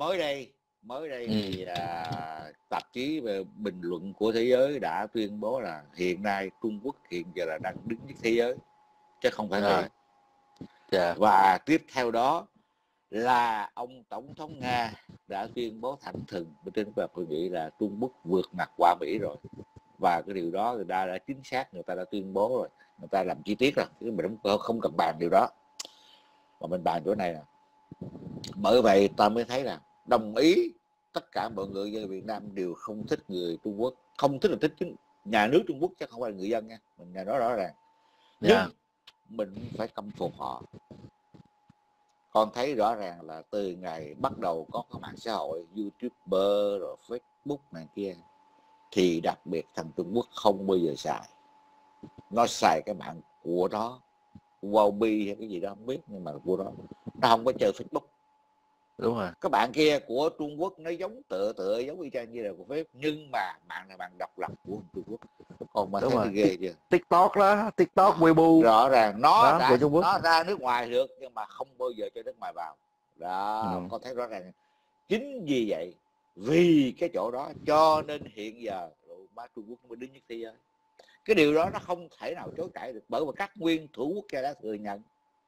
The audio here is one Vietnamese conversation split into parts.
mới đây thì tạp chí về bình luận của thế giới đã tuyên bố là hiện nay Trung Quốc hiện giờ là đang đứng nhất thế giới chứ không phải Mỹ. Và tiếp theo đó là ông tổng thống Nga đã tuyên bố thẳng thừng trên các hội nghị là Trung Quốc vượt mặt qua Mỹ rồi, và cái điều đó người ta đã chính xác, người ta đã tuyên bố rồi, người ta làm chi tiết rồi, chứ mình không cần bàn điều đó, mà mình bàn chỗ này nè. Bởi vậy ta mới thấy là đồng ý tất cả mọi người dân Việt Nam đều không thích người Trung Quốc, không thích là thích nhà nước Trung Quốc chứ không phải là người dân nha, mình nói rõ ràng. Nhưng mình phải căm phục họ. Con thấy rõ ràng là từ ngày bắt đầu có cái mạng xã hội YouTuber rồi Facebook này kia, thì đặc biệt thằng Trung Quốc không bao giờ xài. Nó xài cái mạng của nó, Huawei hay cái gì đó không biết, nhưng mà của nó không có chơi Facebook. Đúng rồi. Các bạn kia của Trung Quốc nó giống tựa giống y chang như là của Facebook, nhưng mà mạng là mạng độc lập của Trung Quốc. Còn mà thấy ghê chưa? TikTok đó, TikTok, Weibo. Rõ ràng nó của Trung Quốc. Nó ra nước ngoài được nhưng mà không bao giờ cho nước ngoài vào. Đó, con thấy rõ ràng. Chính vì vậy, vì cái chỗ đó cho nên hiện giờ Trung Quốc mới đứng nhất thế giới. Cái điều đó nó không thể nào chối cãi được, bởi vì các nguyên thủ quốc gia đã thừa nhận.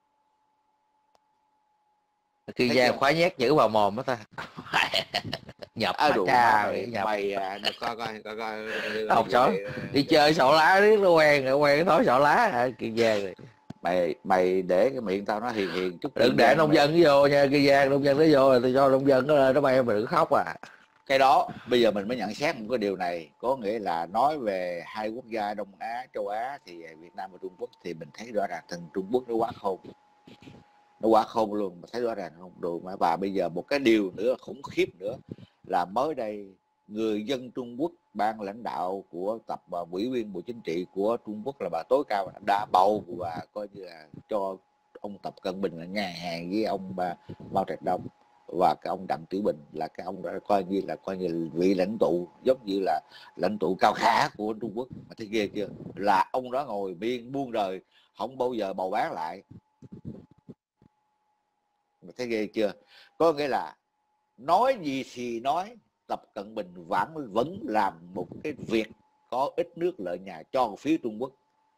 Kiên Giang khoái nhét chữ vào mồm đó ta. Nhập mà cha nhập. Coi Học sổ đi chơi sổ lá riết nó quen cái thói sổ lá hả Kiên Giang này. Mày để cái miệng tao nó hiền chút. Đừng để nông dân vô nha Kiên Giang, nông dân nó vô rồi tôi cho nông dân nó bay mà đừng khóc à. Cái đó bây giờ mình mới nhận xét một cái điều này, có nghĩa là nói về hai quốc gia Đông Á, châu Á thì Việt Nam và Trung Quốc thì mình thấy rõ ràng thằng Trung Quốc nó quá khôn luôn, mà thấy rõ ràng không đủ. Và bây giờ một cái điều nữa khủng khiếp nữa là mới đây người dân Trung Quốc, ban lãnh đạo của ủy viên Bộ Chính trị của Trung Quốc là bà tối cao đã bầu và coi như là cho ông Tập Cận Bình là ngang hàng với ông Mao Trạch Đông và cái ông Đặng Tiểu Bình, là cái ông đã coi như vị lãnh tụ giống như là lãnh tụ cao khả của Trung Quốc. Mà thấy ghê chưa, là ông đó ngồi biên buông đời không bao giờ bầu bán lại. Mà thấy ghê chưa, có nghĩa là nói gì thì nói, Tập Cận Bình vẫn làm một cái việc có ích nước lợi nhà cho phía Trung Quốc.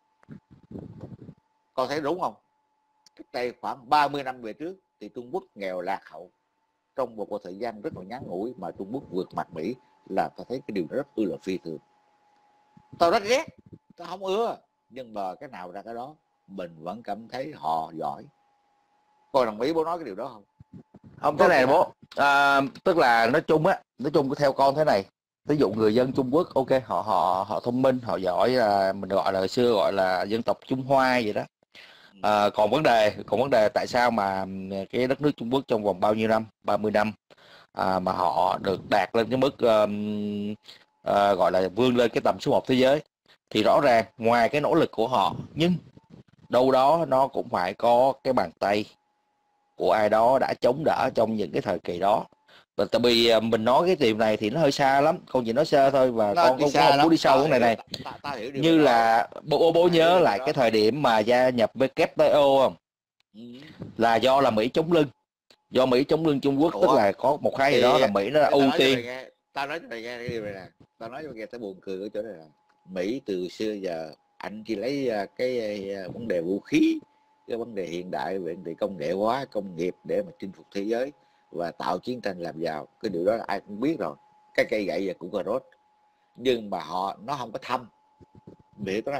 Con thấy đúng không? Cách đây khoảng 30 năm về trước thì Trung Quốc nghèo lạc hậu, trong một thời gian rất là ngắn ngủi mà Trung Quốc vượt mặt Mỹ, là ta thấy cái điều đó rất là phi thường. Tao rất ghét, tao không ưa, nhưng mà cái nào ra cái đó, mình vẫn cảm thấy họ giỏi. Coi đồng ý bố nói cái điều đó không? Không, thế này bố, tức là nói chung theo con thế này, ví dụ người dân Trung Quốc ok, họ thông minh, họ giỏi, mình gọi là xưa gọi là dân tộc Trung Hoa vậy đó. Còn vấn đề tại sao mà cái đất nước Trung Quốc trong vòng bao nhiêu năm, 30 năm mà họ được đạt lên cái mức gọi là vươn lên cái tầm số 1 thế giới, thì rõ ràng ngoài cái nỗ lực của họ, nhưng đâu đó nó cũng phải có cái bàn tay của ai đó đã chống đỡ trong những cái thời kỳ đó. Và tại vì mình nói cái điều này thì nó hơi xa lắm, con chỉ nói sơ thôi, và con cũng không muốn đi sâu vấn đề này. Như là bố nhớ lại cái thời điểm mà gia nhập WTO không? Là do là Mỹ chống lưng, Trung Quốc. Tức là có một cái gì đó là Mỹ nó là ưu tiên. Tao nói cho mày nghe cái điều này nè, tao nói cho mày nghe, tao buồn cười ở chỗ này là Mỹ từ xưa giờ anh chỉ lấy cái vấn đề vũ khí, cái vấn đề hiện đại, về vấn đề công nghệ hóa, công nghiệp để mà chinh phục thế giới và tạo chiến tranh làm giàu. Cái điều đó là ai cũng biết rồi, cái cây gậy giờ cũng cà rốt, nhưng mà nó không có thâm. Mỹ có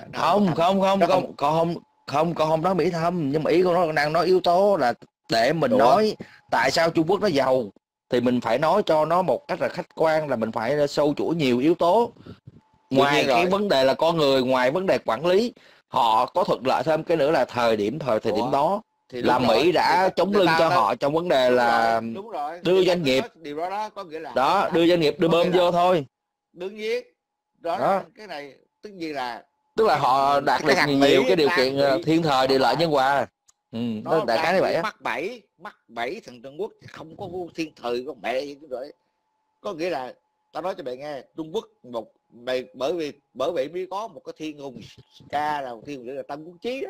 không nói Mỹ thâm, nhưng mà ý con nó đang nói yếu tố là để mình nói tại sao Trung Quốc nó giàu, thì mình phải nói cho nó một cách là khách quan, là mình phải sâu chuỗi nhiều yếu tố. Ngoài cái vấn đề là con người, ngoài vấn đề quản lý, họ có thuận lợi thêm cái nữa là thời điểm đó thì là Mỹ đã chống lưng cho họ trong vấn đề là đưa doanh nghiệp, điều đó có nghĩa là đưa doanh nghiệp đưa bơm vô thôi. Đương nhiên đó. Cái này tức là họ đạt được nhiều cái điều kiện thiên thời địa lợi nhân hòa. Nó đại khái như vậy á. Mắc bẫy thằng Trung Quốc không có thiên thời có mẹ gì rồi. Có nghĩa là tao nói cho bạn nghe, Trung Quốc bởi vì mới có một cái thiên hùng ca là thiên hùng là Tân Quốc Chí đó,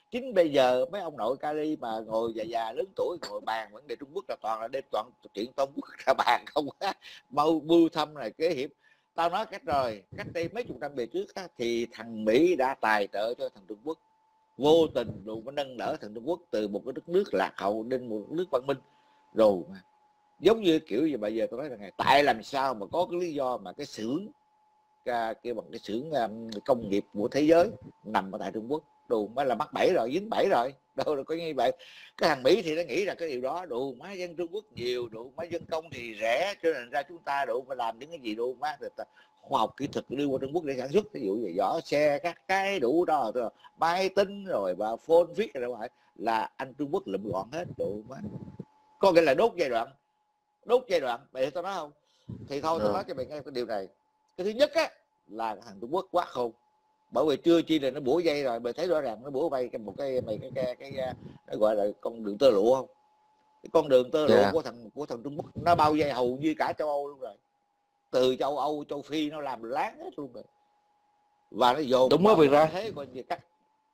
Chính bây giờ mấy ông nội Cali mà ngồi già lớn tuổi ngồi bàn vấn đề Trung Quốc là toàn là đem toàn chuyện Trung Quốc ra bàn không á, mưu thâm này kế hiểm. Tao nói cách đây mấy chục năm về trước á, thì thằng Mỹ đã tài trợ cho thằng Trung Quốc, vô tình rồi có nâng đỡ thằng Trung Quốc từ một cái đất nước lạc hậu đến một nước văn minh rồi mà. Giống như kiểu gì bây giờ tôi nói là tại làm sao mà có cái lý do mà cái xưởng cái bằng cái xưởng công nghiệp của thế giới nằm ở tại Trung Quốc, đồ má là mắc bẫy rồi, dính bẫy rồi đâu là có như vậy. Cái thằng Mỹ thì nó nghĩ là cái điều đó, đồ má dân Trung Quốc nhiều, đồ má dân công thì rẻ, cho nên ra chúng ta đồ phải làm những cái gì đồ má khoa học kỹ thuật đưa qua Trung Quốc để sản xuất, ví dụ như vỏ xe các cái đủ đó rồi, máy tính rồi và phone viết rồi là anh Trung Quốc lụm gọn hết đồ má. Có nghĩa là đốt giai đoạn vậy tôi nói không, thì thôi tôi nói cho mày nghe cái điều này. Cái thứ nhất á là thằng Trung Quốc quá khôn, bởi vì chưa chi là nó bủa dây rồi, mày thấy rõ ràng nó bủa vây một cái nó gọi là con đường tơ lụa không, cái con đường tơ lụa của thằng Trung Quốc nó bao vây hầu như cả châu Âu luôn rồi, từ châu Âu châu Phi nó làm láng hết luôn rồi, và nó dồn đúng rồi ra thế coi như cắt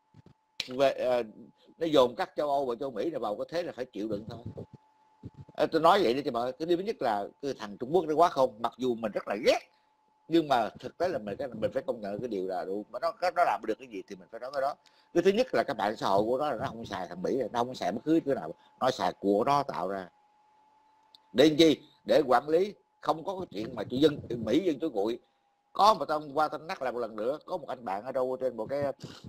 về nó dồn cắt châu Âu và châu Mỹ là vào cái thế là phải chịu đựng thôi. Tôi nói vậy đi cho mọi người. Cái điều thứ nhất là cái thằng Trung Quốc nó quá không, mặc dù mình rất là ghét nhưng mà thực tế là mình phải công nhận cái điều là đúng, mà nó làm được cái gì thì mình phải nói cái đó. Cái thứ nhất là các bạn xã hội của nó là nó không xài thằng Mỹ, nó không xài bất cứ thứ nào, nó xài của nó tạo ra để làm chi, để quản lý. Không có cái chuyện mà dân Mỹ dân chúa bụi. Có mà tao qua tao nhắc lại một lần nữa, có một anh bạn ở đâu trên một cái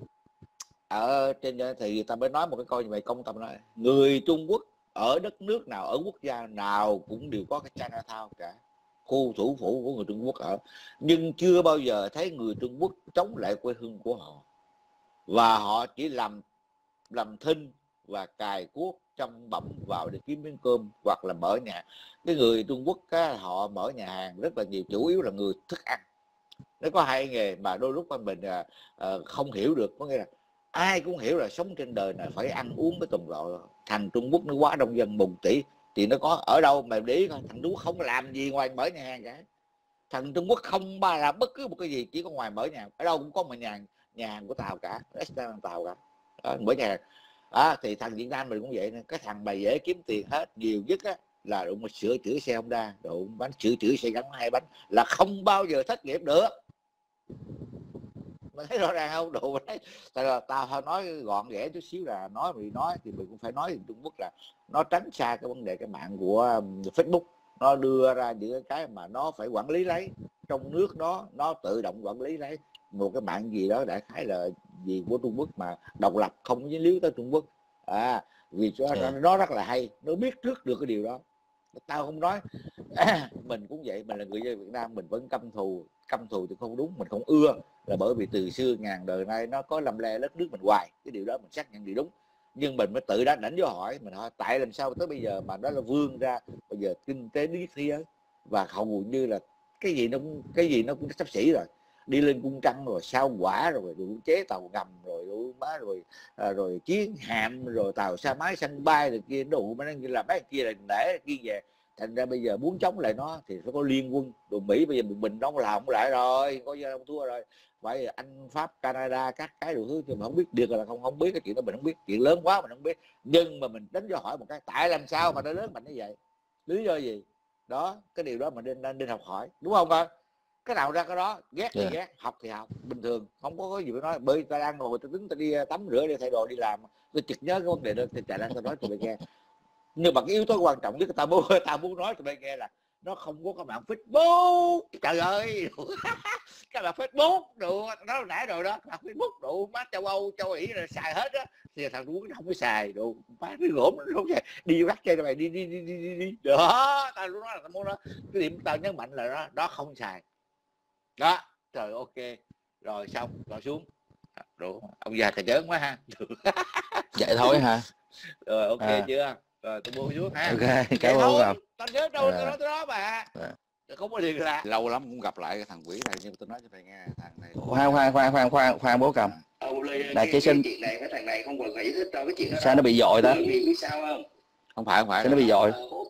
ở trên thì tao mới nói một cái câu như vậy, công tâm nói người Trung Quốc ở đất nước nào, ở quốc gia nào cũng đều có cái Chinatown cả, khu thủ phủ của người Trung Quốc ở, nhưng chưa bao giờ thấy người Trung Quốc chống lại quê hương của họ, và họ chỉ làm thinh và cài cuốc châm bẩm vào để kiếm miếng cơm hoặc là mở nhà. Cái người Trung Quốc á, họ mở nhà hàng rất là nhiều, chủ yếu là người thức ăn. Nó có hai nghề mà đôi lúc mình không hiểu được, có nghĩa là ai cũng hiểu là sống trên đời này phải ăn uống với tầm độ. Thằng Trung Quốc nó quá đông dân 1 tỷ thì nó có ở đâu mà để ý coi, thằng Trung Quốc không làm gì ngoài mở nhà hàng cả. Thằng Trung Quốc không ba làm bất cứ một cái gì, chỉ có ngoài mở nhà, ở đâu cũng có một nhà hàng của Tàu cả, restaurant Tàu cả, mở nhà hàng. Thì thằng Việt Nam mình cũng vậy nè, cái thằng mà dễ kiếm tiền hết nhiều nhất á là đụng sửa chữa xe Honda, đụng bánh sửa chữa xe gắn 2 bánh là không bao giờ thất nghiệp được. Mình thấy rõ ràng không? Đồ đấy. Tại là tao nói gọn ghẽ chút xíu là nói thì mình cũng phải nói Trung Quốc là nó tránh xa cái vấn đề cái mạng của Facebook, nó đưa ra những cái mà nó phải quản lý lấy trong nước đó, nó tự động quản lý lấy một cái mạng gì đó đại khái là gì của Trung Quốc mà độc lập, không dính líu tới Trung Quốc. Vì nó rất là hay, nó biết trước được cái điều đó. Tao không nói mình cũng vậy, mình là người dân Việt Nam mình vẫn căm thù thì không đúng, mình không ưa là bởi vì từ xưa ngàn đời nay nó có lăm le đất nước mình hoài, cái điều đó mình xác nhận điều đúng. Nhưng mình mới tự đánh vô hỏi mình, hỏi tại làm sao tới bây giờ mà đó là vươn ra bây giờ kinh tế nước thế giới, và hầu như là cái gì nó cũng sắp xỉ rồi, đi lên cung trăng rồi, sao quả rồi chế tàu ngầm rồi chiến hạm rồi tàu xa máy sân bay rồi kia đủ, mà nó là mấy kia là để kia về. Thành ra bây giờ muốn chống lại nó thì phải có liên quân. Đồ Mỹ bây giờ mình nó làm không lại rồi, coi như không thua rồi. Vậy Anh, Pháp, Canada các cái đủ thứ thì mình không biết được là không biết cái chuyện đó, mình không biết, chuyện lớn quá mình không biết. Nhưng mà mình đánh vô hỏi một cái, tại làm sao mà nó lớn mạnh như vậy, lý do gì đó, cái điều đó mình nên học hỏi, đúng không con? Cái nào ra cái đó, ghét thì ghét, học thì học bình thường, không có gì phải nói. Bởi ta đang ngồi, ta tính ta đi tắm rửa, đi thay đồ đi làm, tôi chợt nhớ cái vấn đề đó thì chạy ra tôi nói cho mày nghe. Nhưng mà cái yếu tố quan trọng nhất tao muốn nói cho mày nghe là nó không có cái mạng Facebook. Trời ơi cái mạng Facebook đồ nó nãy rồi đó, mạng Facebook đồ má châu Âu châu Ý là xài hết á, thì thằng Trung Quốc nó không có xài đồ, má cái gỗm nó không xài. Đi bắt chơi mày đi đó, tao nói là tao muốn đó, cái điểm tao nhấn mạnh là đó không xài đó. Trời ok rồi xong rồi xuống rồi, ông già thầy chớn quá ha. Vậy thôi hả? Rồi ok chưa? Rồi tôi buông xuống ha. Ok, cảm ơn ông. Tao nhớ đâu tao nói tới đó mà. Không có gì là lâu lắm cũng gặp lại cái thằng quỷ này, nhưng tôi nói cho mày nghe, thằng này khoan bố cầm. Là cái chuyện này cái thằng này không còn giải thích cho cái chuyện đó. Sao nó bị dội ta? Biết sao không? Không phải. Sao nó bị dội?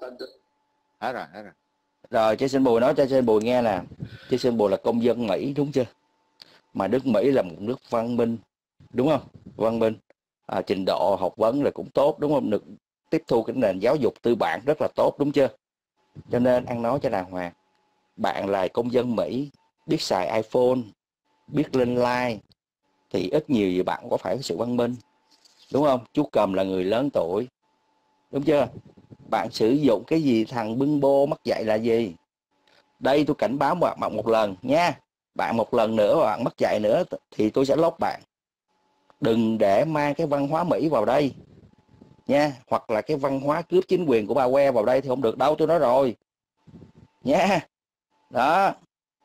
Hết rồi. Rồi Jason Bùi nói cho Jason Bùi nghe nè. Jason Bùi là công dân Mỹ đúng chưa? Mà nước Mỹ là một nước văn minh, đúng không? Văn minh. trình độ học vấn là cũng tốt, đúng không, được tiếp thu cái nền giáo dục tư bản rất là tốt, đúng chưa? Cho nên ăn nói cho đàng hoàng. Bạn là công dân Mỹ, biết xài iPhone, biết lên like, thì ít nhiều gì bạn có phải có sự văn minh, đúng không? Chú Cầm là người lớn tuổi, đúng chưa? Bạn sử dụng cái gì thằng bưng bô mất dạy là gì? Đây tôi cảnh báo bạn một lần nha. Bạn một lần nữa mà bạn mất dạy nữa thì tôi sẽ lốt bạn. Đừng để mang cái văn hóa Mỹ vào đây nha, hoặc là cái văn hóa cướp chính quyền của bà que vào đây thì không được đâu, tôi nói rồi nha. Đó,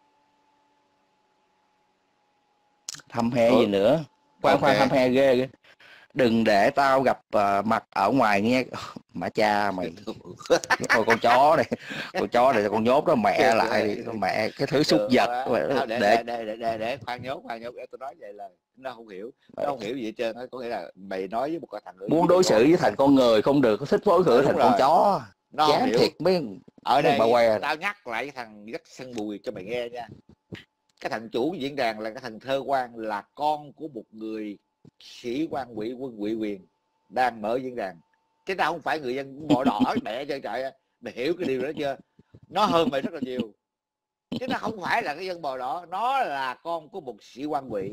thăm he gì nữa, khoan khoan, thăm he ghê. Đừng để tao gặp mặt ở ngoài nghe. Mà cha mày. Ôi, con chó này, con nhốt đó mẹ lại đi, mẹ cái thứ súc vật. Để khoan nhốt để tôi nói vậy là nó không hiểu gì hết trơn. Có nghĩa là mày nói với một cái thằng muốn đối xử với thành con người không được, thích phối xử thành con chó. Nó chán không hiểu. Thiệt ở đây tao nhắc lại cái thằng Dắt Săn Bùi cho mày nghe nha. Cái thằng chủ diễn đàn là cái thằng Thơ Quang, là con của một người sĩ quan quân ủy quyền đang mở diễn đàn, chứ tao không phải người dân bò đỏ mẹ chơi trời. Mày hiểu cái điều đó chưa? Nó hơn mày rất là nhiều, chứ nó không phải là cái dân bò đỏ, nó là con của một sĩ quan ngụy.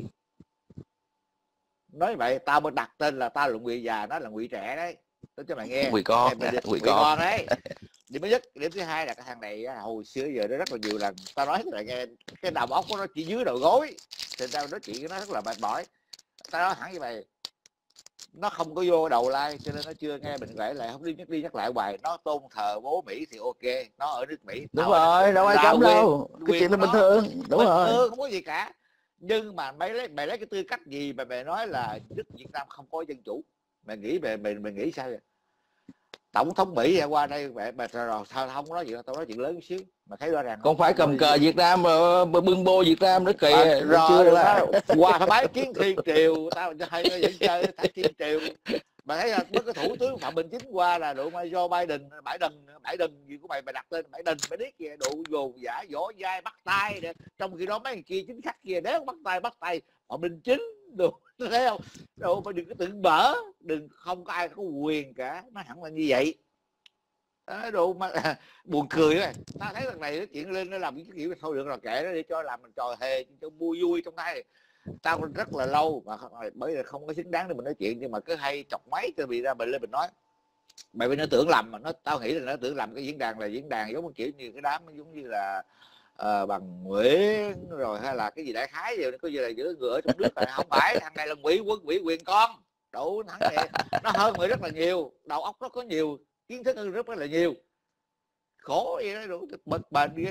Nói vậy tao mới đặt tên là tao là ngụy già, nó là ngụy trẻ đấy. Tôi cho mày nghe. Ngụy con đấy. Điểm thứ nhất. Điểm thứ hai là cái thằng này hồi xưa giờ nó rất là nhiều lần tao nói là nghe cái đầu óc của nó chỉ dưới đầu gối, thì tao nói chuyện nó rất là mệt mỏi. Tao nói thẳng như vậy, nó không có vô đầu like cho nên nó chưa nghe mình kể lại, không đi nhắc lại hoài. Nó tôn thờ bố Mỹ thì ok, nó ở nước Mỹ, đúng rồi, đâu ai cấm đâu, cái chuyện là bình thường, đúng rồi, không có gì cả. Nhưng mà mày lấy cái tư cách gì mà mày nói là nước Việt Nam không có dân chủ? Mày nghĩ mày nghĩ sao vậy? Tổng thống Mỹ qua đây mẹ rồi sao không nói chuyện? Tao nói chuyện lớn một xíu mà thấy rõ ràng không phải cầm cờ Việt Nam mà bưng bô Việt Nam nữa kìa. Rồi chưa là qua phải bái kiến Thiên Triều, tao hay nó vẫn chơi thấy Thiên Triều. Mà thấy là bất cái thủ tướng Phạm Minh Chính qua là độ mai do Biden gì của mày đặt tên Biden, mày biết kìa, độ gồn giả vỗ vai bắt tay. Trong khi đó mấy người kia chính khách kia đéo bắt tay Phạm Minh Chính đồ, thấy không? Đồ mà đừng có tự bở, đừng, không có ai có quyền cả, nó hẳn là như vậy. Đồ mà buồn cười đấy. Tao thấy thằng này nó chuyện lên nó làm cái kiểu thôi được rồi, kệ nó để cho làm mình trò hề cho vui trong tay. Tao rất là lâu mà bởi vì không có xứng đáng để mình nói chuyện, nhưng mà cứ hay chọc máy tôi bị ra mình lên mình nói. Bởi vì nó tưởng lầm mà tao nghĩ là nó tưởng lầm cái diễn đàn là diễn đàn giống kiểu như cái đám giống như là Bằng Nguyễn rồi hay là cái gì đại khái gì, có gì là giữa người ở trong nước. Không phải, thằng này là quân ủy quyền con đủ. Thằng này nó hơn người rất là nhiều, đầu óc nó có nhiều kiến thức hơn rất là nhiều. Khổ vậy đó, đủ bật bền kia.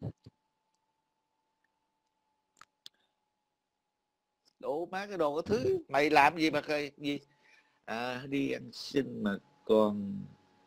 Đủ má cái đồ cái thứ mày làm gì mà gì đi ăn xin mà còn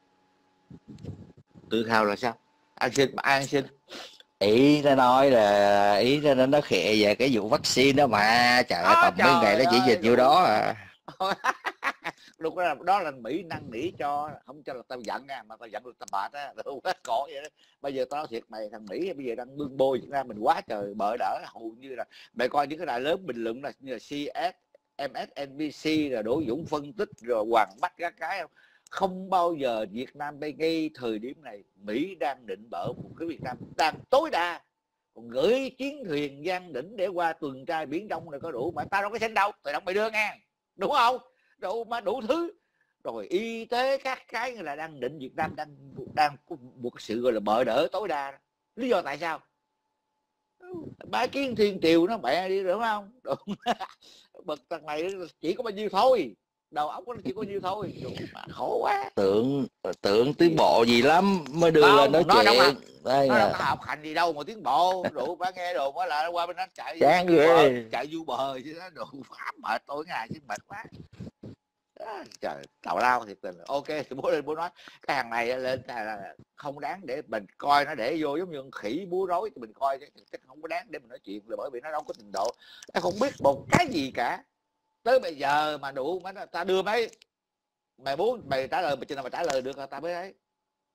tự hào là sao? Ăn xin ý nó nói là ý nó khịa về cái vụ vaccine đó mà. Trời ơi, tầm mấy ngày nó chỉ dịch nhiêu đó à. Lúc đó là Mỹ năn nỉ cho, không cho là tao giận nha, mà tao giận được tao bệt á, quá cổ vậy đó. Bây giờ tao nói thiệt mày, thằng Mỹ bây giờ đang bưng bôi Việt Nam mình quá trời bợ đỡ, hầu như là mày coi những cái đài lớn bình luận là như là CS, MSNBC, là Đỗ Dũng phân tích rồi Hoàng Bách các cái, không bao giờ Việt Nam bây ngay thời điểm này Mỹ đang định bợ một cái Việt Nam đang tối đa, còn gửi chiến thuyền gian đỉnh để qua tuần tra biển Đông này có đủ mà tao đâu có xin đâu, tụi động mày đưa nghe, đúng không? Đâu mà đủ thứ rồi y tế các cái là đang định Việt Nam đang có một sự gọi là bợ đỡ tối đa. Lý do tại sao? Bái kiến Thiên Triều nó mẹ đi, đúng không? Bậc thằng này chỉ có bao nhiêu thôi, đầu óc nó chỉ có nhiêu thôi. Mà khổ quá. Tưởng tiến bộ gì lắm mới đưa không, lên nói chuyện. Nó đâu có học hành gì đâu mà tiến bộ. Đủ phải nghe đồ mới là qua bên đó chạy du bờ chứ đó, đồ pháp mệt tôi ngày chứ mệt quá. Trời tào lao thiệt tình. Ok thì bố lên bố nói cái hàng này lên là không đáng để mình coi, nó để vô giống như khỉ búa rối thì mình coi, chứ không có đáng để mình nói chuyện, là bởi vì nó đâu có trình độ, nó không biết một cái gì cả. Tới bây giờ mà đủ mà ta đưa mấy mày muốn mày trả lời, mày chừng nào mày trả lời được ta mới thấy.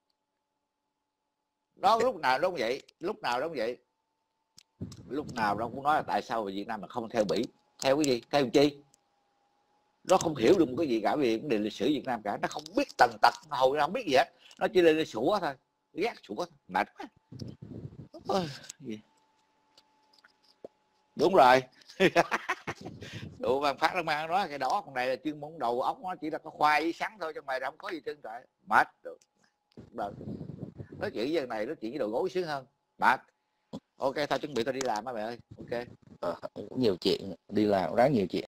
Nó lúc nào nó cũng vậy, lúc nào nó cũng nói là tại sao Việt Nam mà không theo Mỹ, theo cái gì, theo chi? nó không hiểu được một cái gì cả về vấn đề lịch sử Việt Nam cả, nó không biết tần tật, hồi nó không biết gì hết, nó chỉ lên sủa thôi, ghét sủa thôi, mệt quá. Đúng rồi. Đủ Văn Phát nó mang nói cái đó, con này là chuyên môn đầu óc, nó chỉ là có khoai với sắn thôi, trong mày không có gì trơn trời, mệt được. Nói chuyện với này, nói chuyện với đầu gối sướng hơn, mệt. Ok, tao chuẩn bị tao đi làm á mày ơi. Ok. Nhiều chuyện, đi làm ráng nhiều chuyện.